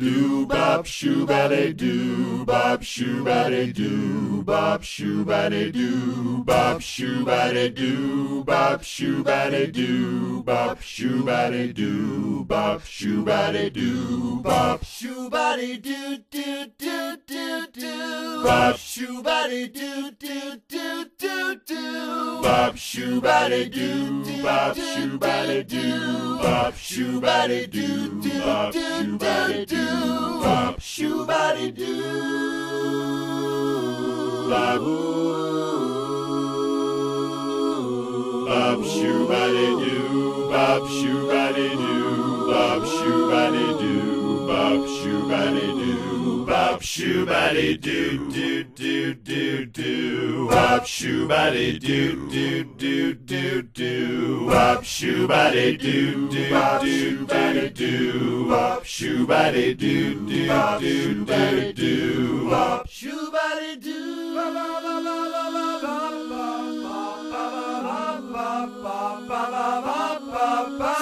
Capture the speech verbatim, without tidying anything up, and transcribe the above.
do bop shoebody do bop shoebody do bop shoebody do bop shoebody do bop shoebody do bop shoebody do bop shoebody do bop shoebody do do do do do bop shoebody do do do do do bop shoebody do bop shoebody do bop shoebody do bop shoebody do bop shoebody do bop bop shoebody do bop shoebody do bop shoebody do bop shoebody do bop shoebody do do do do do bop shoebody do do do do do bop shoebody do do do do do bop shoebody do do do do do bop shoebody do ba ba ba ba ba ba ba ba ba ba ba ba